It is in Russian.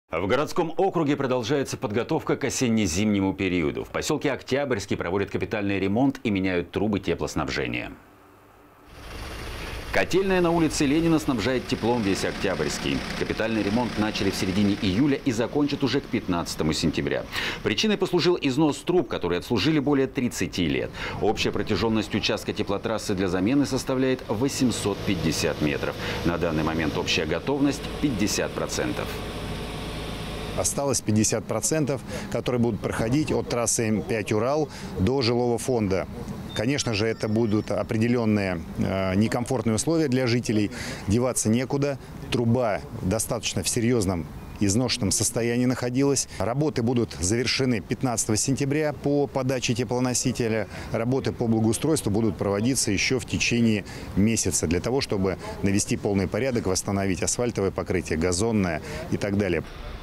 В городском округе продолжается подготовка к осенне-зимнему периоду. В поселке Октябрьский проводят капитальный ремонт и меняют трубы теплоснабжения. Котельная на улице Ленина снабжает теплом весь Октябрьский. Капитальный ремонт начали в середине июля и закончат уже к 15 сентября. Причиной послужил износ труб, которые отслужили более 30 лет. Общая протяженность участка теплотрассы для замены составляет 850 метров. На данный момент общая готовность 50%. Осталось 50%, которые будут проходить от трассы М5 Урал до жилого фонда. Конечно же, это будут определенные некомфортные условия для жителей. Деваться некуда. Труба достаточно в серьезном изношенном состоянии находилась. Работы будут завершены 15 сентября по подаче теплоносителя. Работы по благоустройству будут проводиться еще в течение месяца для того, чтобы навести полный порядок, восстановить асфальтовое покрытие, газонное и так далее.